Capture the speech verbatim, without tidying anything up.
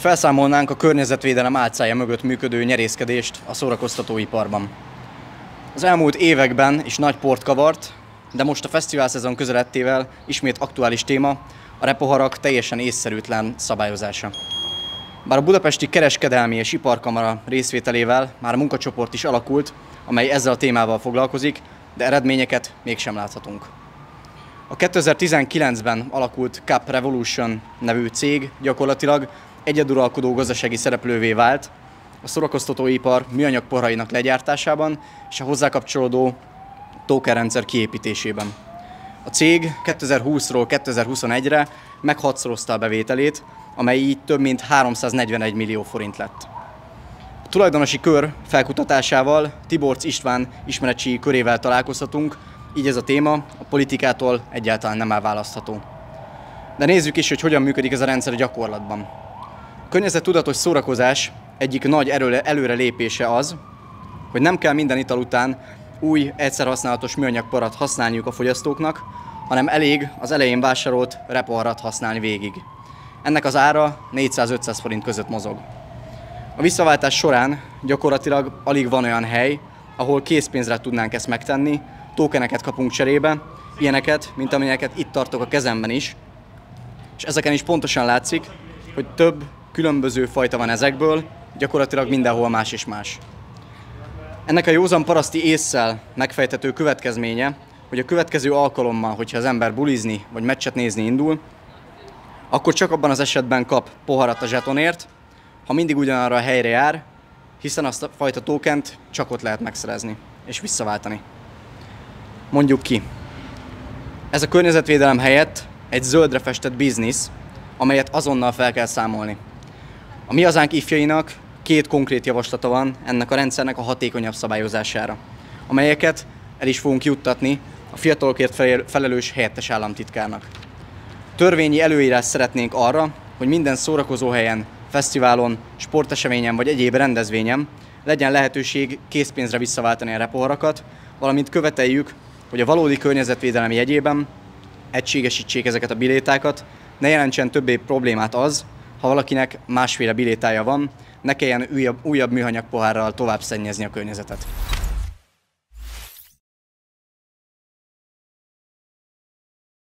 Felszámolnánk a környezetvédelem álcája mögött működő nyerészkedést a szórakoztatóiparban. Az elmúlt években is nagy port kavart, de most a fesztiválszezon közelettével ismét aktuális téma a repoharak teljesen észszerűtlen szabályozása. Bár a Budapesti Kereskedelmi és Iparkamara részvételével már a munkacsoport is alakult, amely ezzel a témával foglalkozik, de eredményeket mégsem láthatunk. A kétezer-tizenkilencben alakult Cup Revolution nevű cég gyakorlatilag egyeduralkodó gazdasági szereplővé vált a szórakoztatóipar műanyag porrainak legyártásában és a hozzá kapcsolódó tokenrendszer kiépítésében. A cég kétezer-húszról kétezer-huszonegyre meghatszorozta a bevételét, amely így több mint háromszáznegyvenegy millió forint lett. A tulajdonosi kör felkutatásával Tiborcs István ismeretségi körével találkozhatunk, így ez a téma a politikától egyáltalán nem elválasztható. De nézzük is, hogy hogyan működik ez a rendszer a gyakorlatban. A környezettudatos szórakozás egyik nagy előrelépése az, hogy nem kell minden ital után új, egyszer használatos műanyag parat használniuk a fogyasztóknak, hanem elég az elején vásárolt repoharat használni végig. Ennek az ára négyszáz-ötszáz forint között mozog. A visszaváltás során gyakorlatilag alig van olyan hely, ahol készpénzre tudnánk ezt megtenni, tokeneket kapunk cserébe, ilyeneket, mint amelyeket itt tartok a kezemben is, és ezeken is pontosan látszik, hogy több különböző fajta van ezekből, gyakorlatilag mindenhol más és más. Ennek a józan paraszti ésszel megfejthető következménye, hogy a következő alkalommal, hogyha az ember bulizni vagy meccset nézni indul, akkor csak abban az esetben kap poharat a zsetonért, ha mindig ugyanarra a helyre jár, hiszen azt a fajta tokent csak ott lehet megszerezni és visszaváltani. Mondjuk ki. Ez a környezetvédelem helyett egy zöldre festett biznisz, amelyet azonnal fel kell számolni. A Mi Hazánk ifjainak két konkrét javaslata van ennek a rendszernek a hatékonyabb szabályozására, amelyeket el is fogunk juttatni a fiatalokért felelős helyettes államtitkárnak. Törvényi előírás szeretnénk arra, hogy minden szórakozóhelyen, fesztiválon, sporteseményen vagy egyéb rendezvényen legyen lehetőség készpénzre visszaváltani a repoharakat, valamint követeljük, hogy a valódi környezetvédelmi jegyében egységesítsék ezeket a bilétákat, ne jelentsen többé problémát az, ha valakinek másféle bilétája van, ne kelljen újabb, újabb műanyag pohárral tovább szennyezni a környezetet.